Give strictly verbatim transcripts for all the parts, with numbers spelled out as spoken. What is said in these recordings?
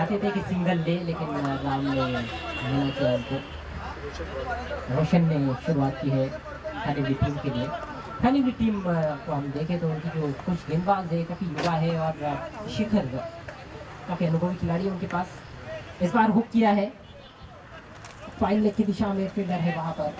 चाहते थे कि सिंगल ले, लेकिन राम ने मना किया उनको। रोशन ने शुरुआत की है खानिवली टीम के लिए। खानिवली टीम को हम देखें तो उनकी जो कुछ गेंदबाज है काफ़ी युवा है और शिखर काफ़ी अनुभवी खिलाड़ी है उनके पास। इस बार हुक किया है, फाइन लेग की दिशा में फील्डर है वहां पर।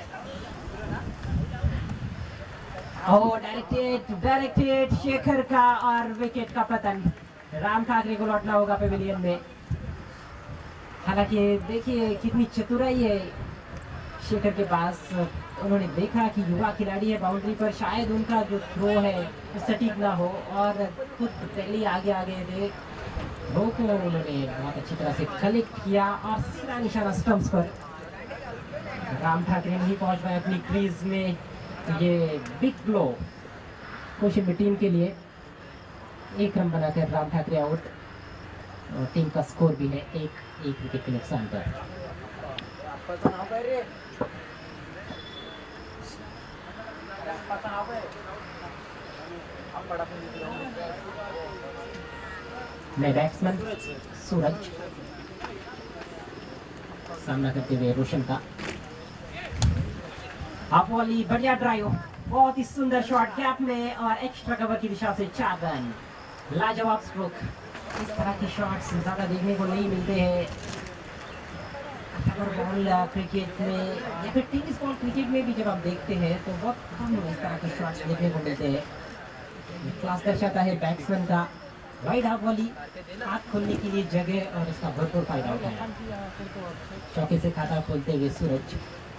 ओह, डायरेक्टेड डायरेक्टेड शेखर का और विकेट का पतन। राम ठाकरे को लौटना होगा पेविलियन में। हालांकि देखिए कितनी चतुराई है शेखर के पास। उन्होंने देखा कि युवा खिलाड़ी है बाउंड्री पर, शायद उनका जो थ्रो है सटीक ना हो और खुद पहले आगे आगे दे थ्रो को उन्होंने बहुत अच्छी तरह से कलेक्ट किया और सीधा निशाना स्टंप्स पर। राम ठाकरे नहीं पहुंच पाए अपनी क्रीज में। ये बिग ब्लो कोशिम्बी टीम के लिए। एक रन बनाकर राम ठाकरे आउट और टीम का स्कोर भी है एक एक विकेट के नुकसान पर। नए बैट्समैन सूरज सामना करते हुए रोशन का। हाफ वॉली, बढ़िया ड्राइव, बहुत ही सुंदर शॉट गैप में और एक्स्ट्रा कवर की दिशा से चार रन। लाजवाब स्ट्रोक। इस तरह के शॉट्स ज्यादा देखने को नहीं मिलते हैं कवर बॉल क्रिकेट में या फिर टेनिस बॉल क्रिकेट में भी। जब आप देखते हैं तो बहुत कम इस तरह के शॉट्स देखने को मिलते हैं। क्लास दर्शाता है बैट्समैन का। वाइड हाफ वॉली, हाथ खोलने के लिए जगह और इसका भरपूर फायदा उठाया। चौके से खाता खोलते हुए सूरज।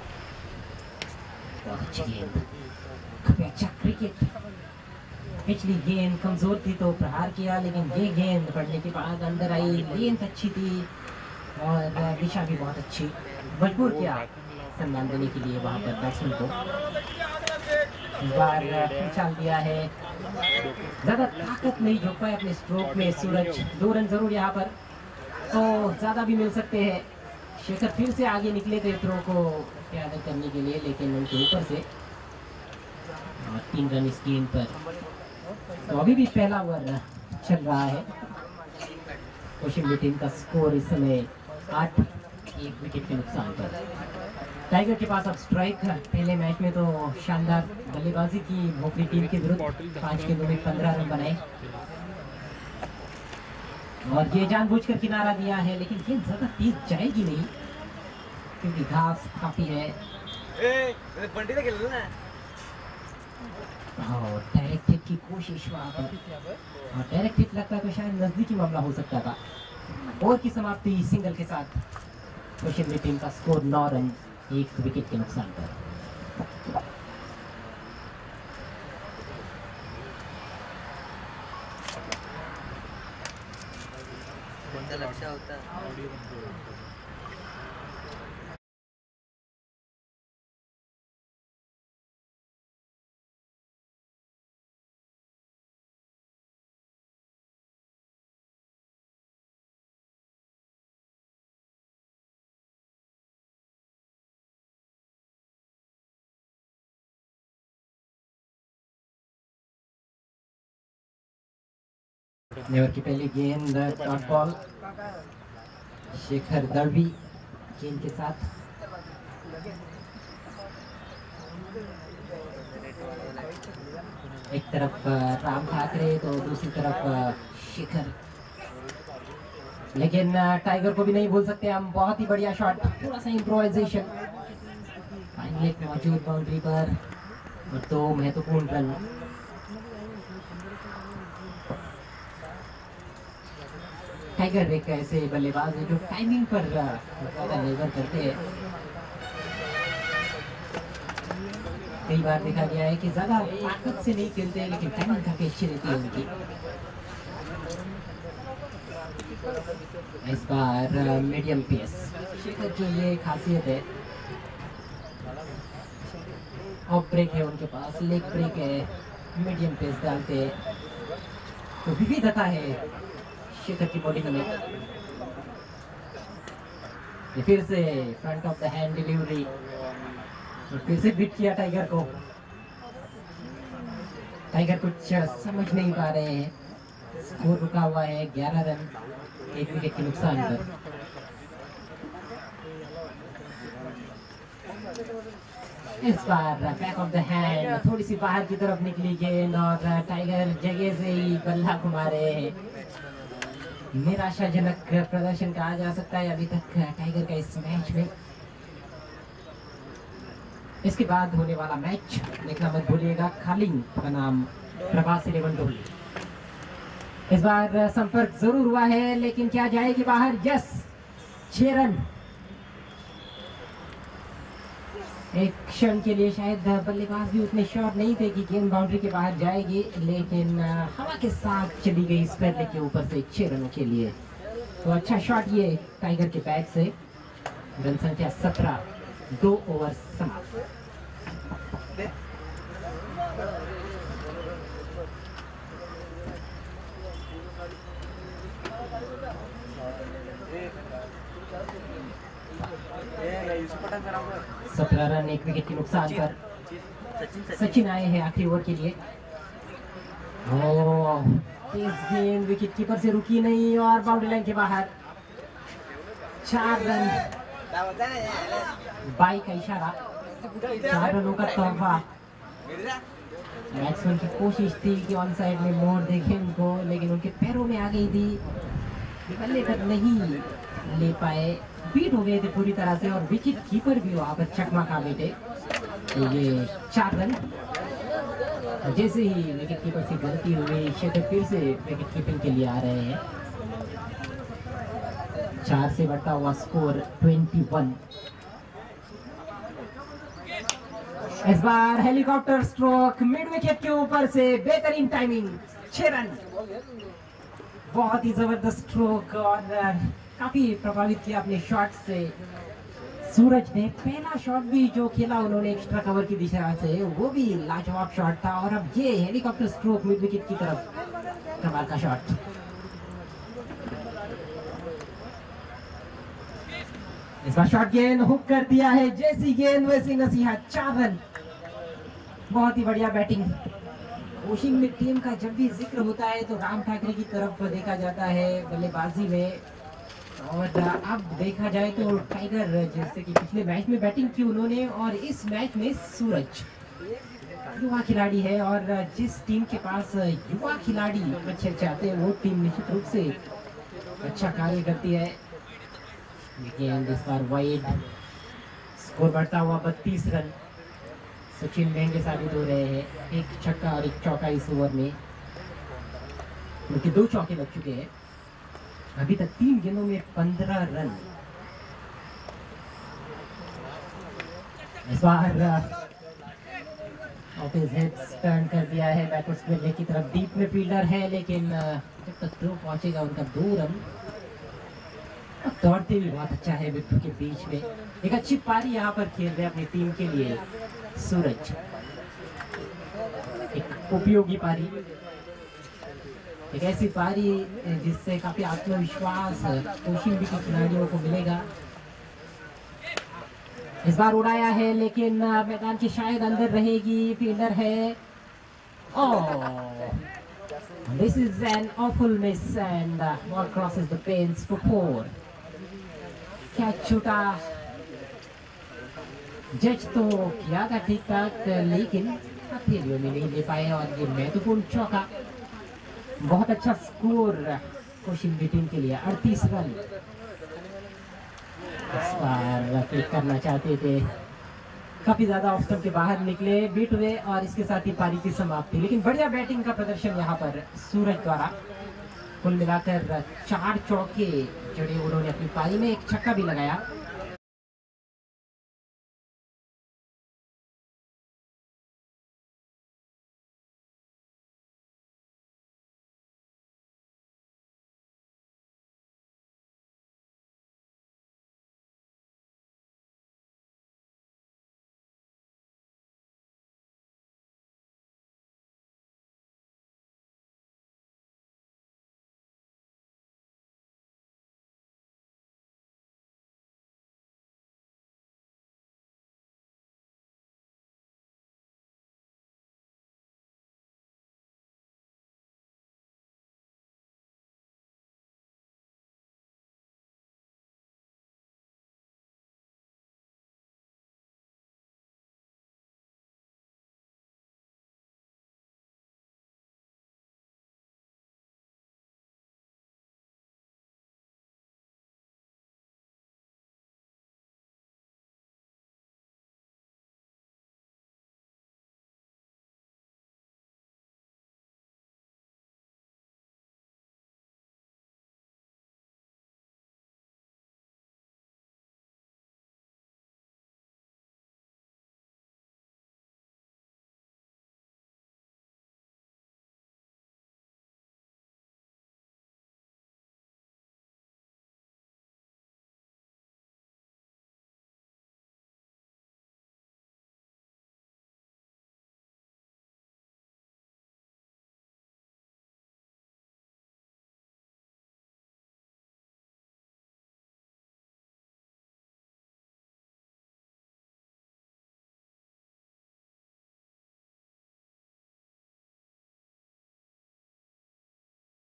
बहुत अच्छी गेंद, काफी अच्छा क्रिकेट। पिछली गेंद कमजोर थी तो प्रहार किया, लेकिन ये गेंद पड़ने के बाद अंदर आई। लेंथ अच्छी थी और दिशा भी बहुत अच्छी। मजबूर किया सम्मान देने के लिए वहां पर बैट्समैन को। इस बार उछाल दिया है, ज्यादा ताकत नहीं झोंक पाए अपने स्ट्रोक में सूरज। दो रन जरूर यहाँ पर, तो ज्यादा भी मिल सकते हैं। शेखर फिर से आगे निकले थे थ्रो को प्यादा करने के लिए, लेकिन उनके ऊपर से और तीन रन इस गेंद पर। तो अभी भी पहला ओवर चल रहा है। कोशिम्बी टीम का स्कोर इस समय आठ एक विकेट के नुकसान पर। टाइगर के पास अब स्ट्राइक। पहले मैच में तो शानदार बल्लेबाजी की भोकरी टीम के विरुद्ध, पांच के दो में पंद्रह रन बनाए और ये जानबूझकर किनारा दिया है, लेकिन ये ज्यादा तेज जाएगी नहीं क्योंकि घास काफी है। डायरेक्टेड की कोशिश वहां पर, डायरेक्टेड लगता तो शायद नजदीकी मामला हो सकता था। ओवर की समाप्ति सिंगल के साथ। कोशिम्बी टीम का स्कोर नौ रन एक विकेट के नुकसान पर। लक्ष्य होता है। नेवर की पहली गेंद डॉट बॉल। शेखर दड़वी गेंद के साथ। एक तरफ राम ठाकरे तो दूसरी तरफ शेखर, लेकिन टाइगर को भी नहीं भूल सकते हम। बहुत ही बढ़िया शॉट, थोड़ा सा इम्प्रोवाइजेशन। फाइनली मौजूद बाउंड्री पर और दो महत्वपूर्ण रन। टाइगर एक ऐसे बल्लेबाज है जो टाइमिंग पर ज्यादा निर्भर करते हैं। कई बार देखा गया है कि ज्यादा ताकत से नहीं खेलते हैं, लेकिन टाइमिंग काफी अच्छी रहती है उनकी। इस बार मीडियम पेस शेखर की ये खासियत है। ऑफ ब्रेक है उनके पास, लेग ब्रेक है, मीडियम पेस डालते हैं तो विविधता है शेखर की बॉलिंग में। फिर से front of the hand delivery और फिर से बीट किया टाइगर को। टाइगर कुछ समझ नहीं पा रहे हैं। स्कोर रुका हुआ है ग्यारह रन एक विकेट के नुकसान पर। इस बार बैक ऑफ द हैंड, थोड़ी सी बाहर की तरफ निकली गेंद और टाइगर जगह से ही बल्ला घुमा रहे हैं। निराशाजनक प्रदर्शन कहा जा सकता है अभी तक टाइगर का इस मैच में। इसके बाद होने वाला मैच देखना मत भूलिएगा, खालिंग का नाम प्रभास इलेवन डोहले। इस बार संपर्क जरूर हुआ है लेकिन क्या जाएगी बाहर? यस, छह रन। एक क्षण के लिए शायद बल्लेबाज भी उतने श्योर नहीं थे कि गेंद बाउंड्री के बाहर जाएगी, लेकिन हवा के साथ चली गई इस पैडले के ऊपर से छह रनों के लिए। तो अच्छा शॉट ये टाइगर के बैट से। रन संख्या सत्रह, दो ओवर समाप्त। सत्रह रन एक विकेट के नुकसान पर सचिन आए हैं आखिरी ओवर के लिए। ओह, तेज गेंद विकेट कीपर से रुकी नहीं और बाउंड्री लाइन के बाहर। चार रन, बाई का इशारा, चार रनों का तोहफा। बैट्समैन की कोशिश थी कि ऑन साइड में मोड़ दे गेंद को, लेकिन उनके पैरों में आ गई थी, बल्ले तक नहीं ले पाए। बीट हो गए थे पूरी तरह से और विकेट कीपर भी वहां पर चकमा खा बैठे। तो ये चार रन, जैसे ही विकेट कीपर से गलती हुई शेखर फिर से विकेट कीपिंग के लिए आ रहे हैं। चार से बढ़ता हुआ स्कोर इक्कीस। इस बार हेलीकॉप्टर स्ट्रोक मिड विकेट के ऊपर से, बेहतरीन टाइमिंग, छह रन। बहुत ही जबरदस्त स्ट्रोक और काफी प्रभावित किया अपने शॉट से सूरज ने। पहला शॉट भी जो खेला उन्होंने एक्स्ट्रा कवर की दिशा से, वो भी लाजवाब शॉट था। और अब ये हेलीकॉप्टर स्ट्रोक मिड विकेट की तरफ, कमाल का शॉट। इस बार शॉट गेंद हुक कर दिया है, जैसी गेंद वैसी नसीहत, चार रन। बहुत ही बढ़िया बैटिंग। कोशिम्बी टीम का जब भी जिक्र होता है तो राम ठाकरे की तरफ देखा जाता है बल्लेबाजी में, और अब देखा जाए तो टाइगर जैसे कि पिछले मैच में बैटिंग की उन्होंने, और इस मैच में सूरज युवा खिलाड़ी है। और जिस टीम के पास युवा खिलाड़ी अच्छे अच्छे आते हैं वो टीम निश्चित रूप से अच्छा कार्य करती है। लेकिन इस बार वाइड, स्कोर बढ़ता हुआ बत्तीस रन। सचिन महंगे साबित हो रहे हैं, एक छक्का और एक चौका इस ओवर में, उनके दो चौके लग चुके हैं। अभी तक तीन गेंदों में पंद्रह रन। इस बार ऑफिस हेड्स टर्न कर दिया है बैकवर्ड स्क्वेयर की तरफ। डीप में फील्डर है लेकिन जब तक थ्रो पहुंचेगा उनका दो रन। दौड़ते भी बहुत अच्छा है बिट्टू के बीच में। एक अच्छी पारी यहाँ पर खेल रहे हैं अपनी टीम के लिए सूरज, एक उपयोगी पारी, एक ऐसी पारी जिससे काफी आत्मविश्वास कोशिम्बी के खिलाड़ियों को मिलेगा। इस बार उड़ाया है लेकिन मैदान की शायद अंदर रहेगी, फील्डर है। Oh, this is an awful miss and ball crosses the fence for four. क्या छूटा, जज तो किया था ठीक ठाक लेकिन हथेलियों में नहीं ले पाए, और ये महत्वपूर्ण चौका। बहुत अच्छा स्कोर कोशिम्बी टीम के लिए, अड़तीस रन। इस बार क्लिक करना चाहते थे, काफी ज्यादा ऑफ स्टंप के बाहर निकले, बीट हुए और इसके साथ ही पारी की समाप्ति। लेकिन बढ़िया बैटिंग का प्रदर्शन यहाँ पर सूरज द्वारा। कुल मिलाकर चार चौके जड़े उन्होंने अपनी पारी में, एक छक्का भी लगाया।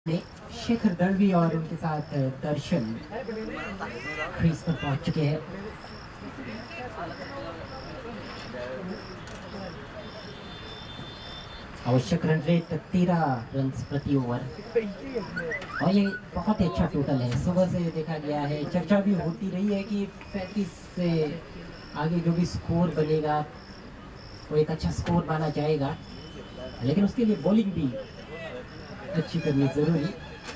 शेखर दलवी और उनके साथ दर्शन क्रीज पर पहुंच चुके हैं। आवश्यक रन रेट तेरह रन प्रति ओवर और ये बहुत ही अच्छा टोटल है। सुबह से देखा गया है, चर्चा भी होती रही है कि पैंतीस से आगे जो भी स्कोर बनेगा वो एक अच्छा स्कोर माना जाएगा, लेकिन उसके लिए बॉलिंग भी अच्छी करनी जरूरी।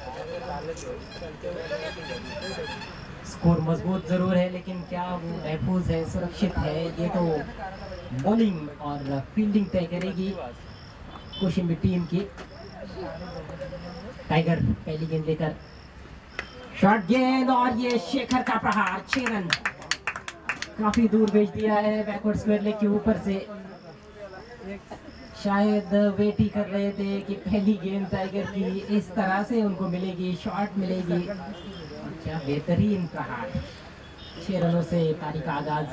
स्कोर मजबूत जरूर है, लेकिन क्या वो महफूज है, सुरक्षित है, ये तो बॉलिंग और फील्डिंग तय करेगी कोशिम्बी टीम की। टाइगर पहली गेंद लेकर शॉर्ट गेंद और ये शेखर का प्रहार, छह रन काफी दूर भेज दिया है बैकवर्ड स्क्वायर लेग के ऊपर से। शायद वेट ही कर रहे थे कि पहली गेंद टाइगर की इस तरह से उनको मिलेगी, शॉट मिलेगी। क्या बेहतरीन प्रहार, छह रनों से पारी का आगाज।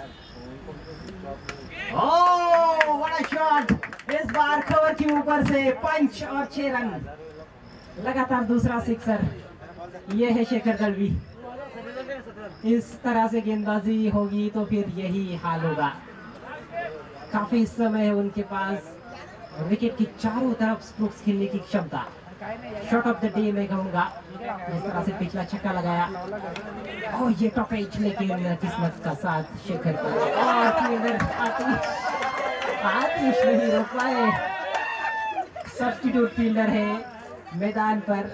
ओह व्हाट अ शॉट, इस बार कवर के ऊपर से पंच और छह रन, लगातार दूसरा सिक्सर। ये है शेखर दलवी। इस तरह से गेंदबाजी होगी तो फिर यही हाल होगा। काफी समय है उनके पास, विकेट की चारों तरफ स्ट्रोक्स खेलने की क्षमता। शॉट ऑफ द डे मैं कहूंगा। इस तरह से पिछला छक्का लगाया और ये टॉप एज, लेकिन किस्मत का साथ शेखर को और फील्डर आतिश आतिश नहीं रोक पाए। सब्स्टिट्यूट फील्डर है मैदान पर।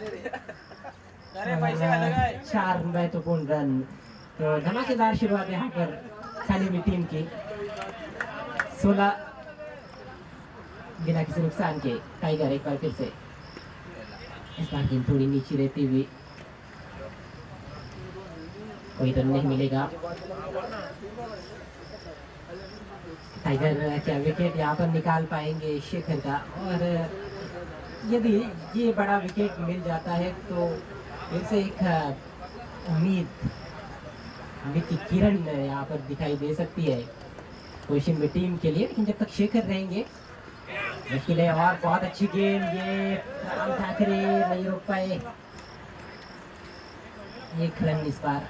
चार महत्वपूर्ण रन, तो धमाकेदार शुरुआत यहाँ पर खानीवाली टीम की। सोलह बिना किसी नुकसान के टाइगर एक बार फिर से। इस बार गेंद थोड़ी नीचे रहती हुई, कोई रन नहीं मिलेगा। टाइगर क्या विकेट यहाँ पर निकाल पाएंगे शेखर का, और यदि ये बड़ा विकेट मिल जाता है तो फिर से एक उम्मीद उम्मीद की किरण यहाँ पर दिखाई दे सकती है कोशिम्बी टीम के लिए। लेकिन जब तक शेखर रहेंगे मुश्किल है। और बहुत अच्छी गेंद, ये राम ठाकरे नहीं रोक पाए। एक रन इस बार।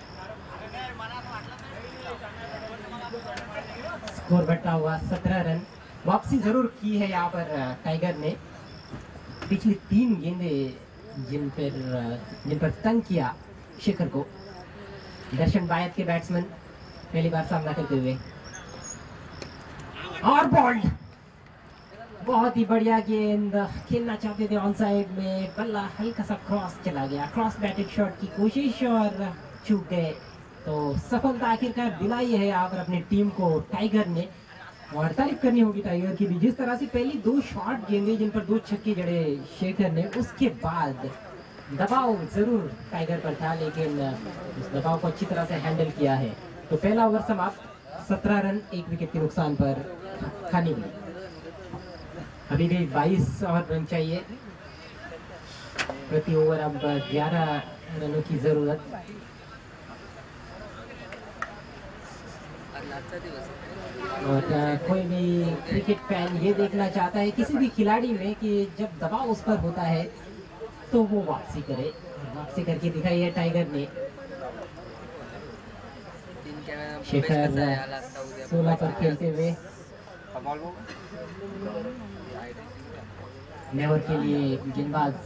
स्कोर बढ़ता हुआ सत्रह रन। वापसी जरूर की है यहाँ पर टाइगर ने। पिछली तीन गेंदें जिन पर जिन पर तंग किया शेखर को, दर्शन बायत के बैट्समैन पहली बार सामना करते हुए। और बॉल्ड, बहुत ही बढ़िया गेंद, खेलना चाहते थे ऑन साइड में, बल्ला हल्का सा क्रॉस चला गया। क्रॉस बैटेड शॉट की कोशिश और चूक गए, तो सफलता आखिरकार दिलाई है यहाँ पर अपनी टीम को टाइगर ने। और तारीफ करनी होगी टाइगर की भी, जिस तरह से पहली दो शॉट गेंदे जिन पर दो छक्के जड़े शेखर ने, उसके बाद दबाव जरूर टाइगर पर था, लेकिन उस दबाव को अच्छी तरह से हैंडल किया है। तो पहला ओवर समाप्त, सत्रह रन एक विकेट के नुकसान पर खानीवाली। अभी भी बाईस और रन चाहिए प्रति ओवर, अब ग्यारह रनों की जरूरत। और कोई भी क्रिकेट फैन ये देखना चाहता है किसी भी खिलाड़ी में कि जब दबाव उस पर होता है तो वो वापसी करे। वापसी करके दिखाई है टाइगर ने। शेखर सोलह पर खेलते हुए नेवर के लिए गेंदबाज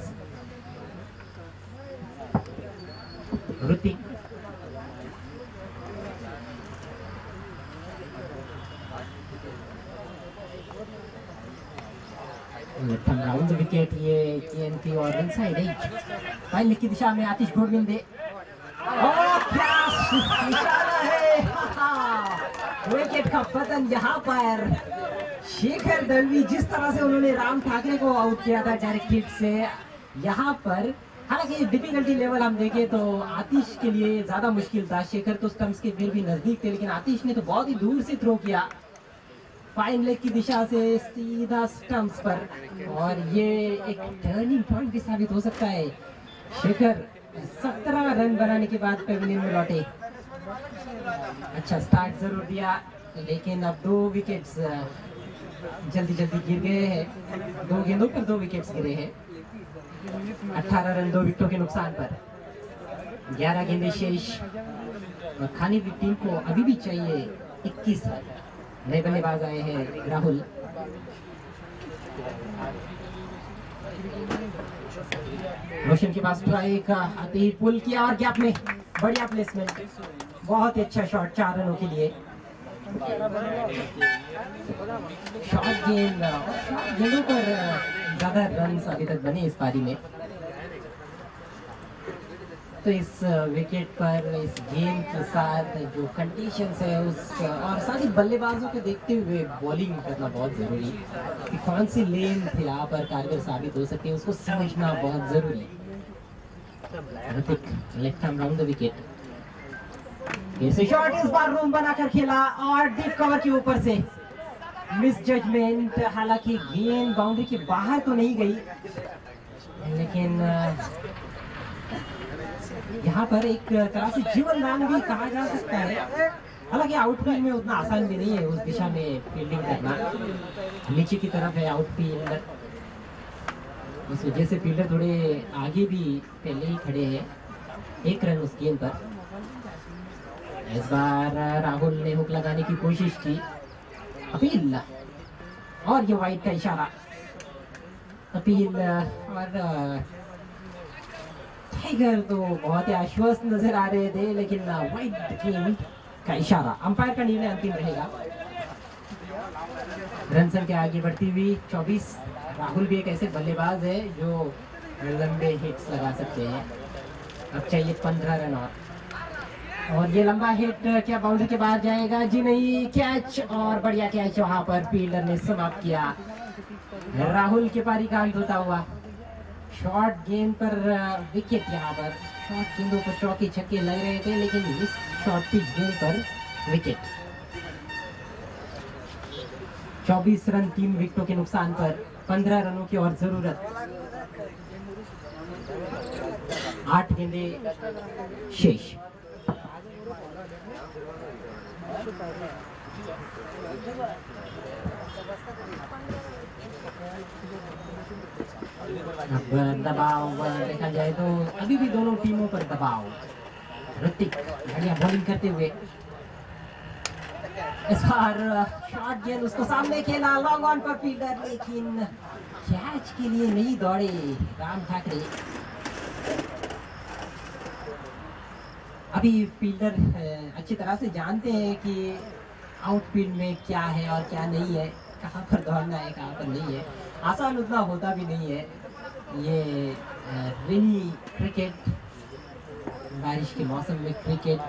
ऋतिक। राउंड विकेट, ये गेंद थी और इनसाइड एज फाइनल की दिशा में आतिश घोड़विंदे। और क्या निशाना है, विकेट का पतन यहाँ पर। शेखर दलवी जिस तरह से उन्होंने राम ठाकरे को आउट किया था डायरेक्ट हिट से, यहाँ पर हालांकि डिफिकल्टी लेवल हम देखें तो आतिश के लिए ज्यादा मुश्किल था। शेखर तो स्टंप्स के फिर भी नजदीक थे, लेकिन आतिश ने तो बहुत ही दूर से थ्रो किया फाइन लेग की दिशा से सीधा स्टंप्स पर, और ये एक टर्निंग पॉइंट भी साबित हो सकता है। शेखर सत्रह रन बनाने के बाद पेविलियन में लौटे। अच्छा स्टार्ट जरूर दिया, लेकिन अब दो विकेट्स जल्दी जल्दी गिर गए हैं। दो गेंदों पर दो विकेट्स गिरे हैं। अठारह रन दो विकेटों के नुकसान पर। ग्यारह गेंदें शेष और खानीवाली टीम को अभी भी चाहिए इक्कीस रन। नए बल्लेबाज आए हैं राहुल। रोशन के पास स्ट्राइक आते ही पुल किया और गैप में बढ़िया प्लेसमेंट, बहुत ही अच्छा शॉट चार रनों के लिए। शॉट गेंद गेंदों पर ज्यादा रन अभी तक बने इस पारी में। तो इस विकेट पर इस गेम के साथ जो कंडीशंस है उस और साथ ही बल्लेबाजों को देखते हुए बॉलिंग करना बहुत जरूरी कि कौन सी लेन यहाँ पर कारगर साबित हो सकती है उसको समझना बहुत जरूरी है। Left arm round the wicket, इसे शॉट इस बार रूम बनाकर खेला और डीप कवर के ऊपर से मिस जजमेंट। हालांकि गेंद बाउंड्री के बाहर तो नहीं गई, लेकिन यहाँ पर एक तरह से जीवन दान भी कहा जा सकता है। हालांकि आउटफील्ड में उतना आसान भी नहीं है उस दिशा में फील्डिंग करना, नीचे की तरफ है आउटफील्ड, इस वजह से फील्डर थोड़े आगे भी पहले ही खड़े हैं। एक रन उस गेंद पर। इस बार राहुल ने हुक लगाने की कोशिश की, अपील और ये वाइड का इशारा। अपील और टाइगर तो बहुत ही आश्वस्त नजर आ रहे थे, लेकिन वाइड गेंद का इशारा, अंपायर का निर्णय अंतिम रहेगा। रन संख्या आगे बढ़ती हुई चौबीस। राहुल भी एक ऐसे बल्लेबाज है जो लंबे हिट्स लगा सकते हैं। अब चाहिए पंद्रह रन और और ये लंबा हिट क्या बाउंड्री के बाहर जाएगा? जी नहीं, कैच और बढ़िया कैच वहां पर फील्डर ने समाप्त किया। राहुल के पारी का अंत होता हुआ। शॉर्ट गेंद पर विकेट, यहाँ पर शॉर्ट गेंदों पर चौके छक्के लग रहे थे, लेकिन इस शॉर्ट पिच गेंद पर विकेट। चौबीस रन तीन विकेटों के नुकसान पर पंद्रह रनों की और जरूरत। आठ गेंदें शेष। अब दबाव देखा जाए तो अभी भी दोनों टीमों पर दबाव। ऋतिक बढ़िया बॉलिंग करते हुए, इस बार शॉर्ट गेंद उसको सामने खेला, लॉन्ग ऑन पर फील्डर, लेकिन कैच के लिए नहीं दौड़े राम ठाकरे। अभी फील्डर अच्छी तरह से जानते हैं कि आउटफील्ड में क्या है और क्या नहीं है, कहाँ पर दौड़ना है कहाँ पर नहीं है। आसान उतना होता भी नहीं है ये रेनी क्रिकेट, बारिश के मौसम में क्रिकेट।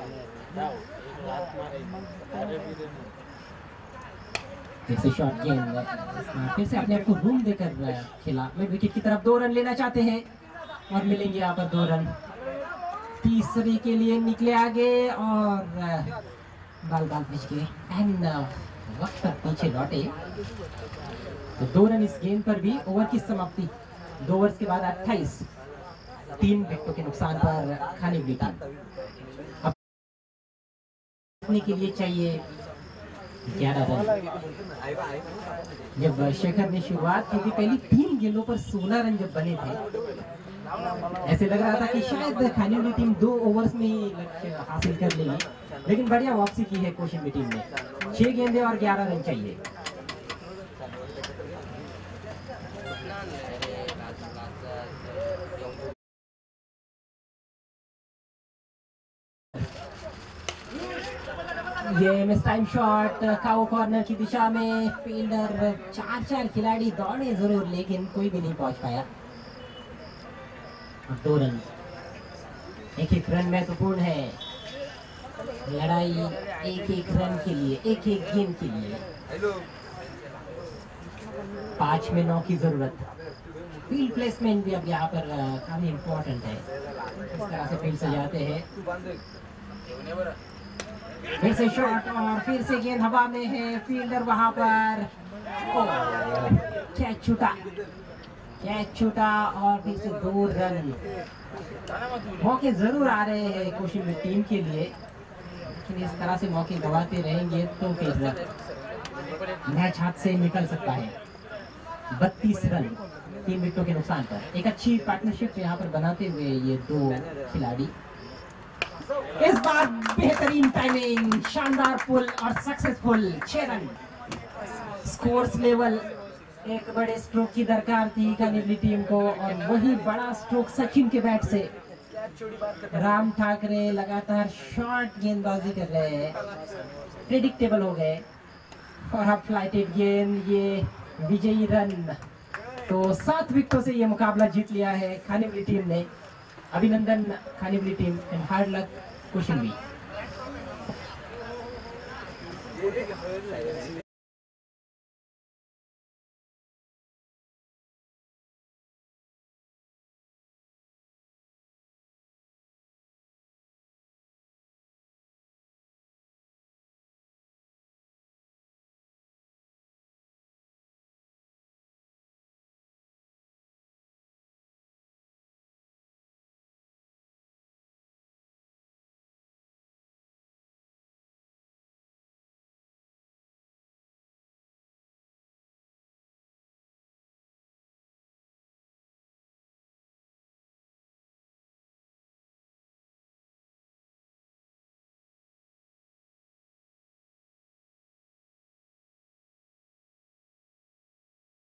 फिर से शॉट गेंद, फिर से अपने आप को रूम देकर खेला। मैं विकेट की तरफ दो रन लेना चाहते हैं और मिलेंगे यहाँ पर दो रन। तीसरे के लिए निकले आगे और बाल बाल बच गए, एंड वक्त पर पीछे लौटे। तो दो रन इस गेंद पर भी। ओवर की समाप्ति दो ओवर्स के बाद अट्ठाईस, तीन विकेटों के नुकसान पर खानीवाली टीम। अपने के लिए चाहिए ग्यारह रन। जब शेखर ने शुरुआत की थी, पहली तीन गेंदों पर सोलह रन जब बने थे, ऐसे लग रहा था कि शायद खानीवाली टीम दो ओवर्स में ही लक्ष्य हासिल कर लेगी, लेकिन बढ़िया वापसी की है कोशिम्बी टीम ने। छह गेंदें और ग्यारह रन चाहिए। ये mistime shot cow corner की दिशा में। फील्डर, चार चार खिलाड़ी दौड़े जरूर, लेकिन कोई भी नहीं पहुंच पाया। दो रन, एक एक रन महत्वपूर्ण है। लड़ाई एक एक रन के लिए, एक एक गेंद के लिए। पांच में नौ की जरूरत। फील्ड प्लेसमेंट भी अब यहाँ पर काफी इम्पोर्टेंट है। इस तरह से फील्ड सजाते हैं। फिर से शॉट और फिर से गेंद हवा में है। फील्डर वहां पर, कैच छूटा, कैच छूटा और फिर से दो रन। मौके जरूर आ रहे हैं कोशिम्बी टीम के लिए, लेकिन इस तरह से मौके गवाते रहेंगे तो फिर मैच हाथ से निकल सकता है। बत्तीस रन तीन विकेटों के नुकसान पर। एक अच्छी पार्टनरशिप यहाँ पर बनाते हुए ये दो खिलाड़ी। इस बार बेहतरीन टाइमिंग, शानदार पुल और सक्सेसफुल छह रन। स्कोर्स लेवल एक बड़े स्ट्रोक की दरकार थी खानिवली टीम को और वही बड़ा स्ट्रोक सचिन के बैट से। राम ठाकरे लगातार शॉर्ट गेंदबाजी कर रहे हैं, प्रेडिक्टेबल हो गए और अब फ्लाइटेड गेंद, ये विजयी रन। तो सात विकेटों से ये मुकाबला जीत लिया है खानिवली टीम ने। अभिनंदन Khanivali team and hard luck कोशिम्बी।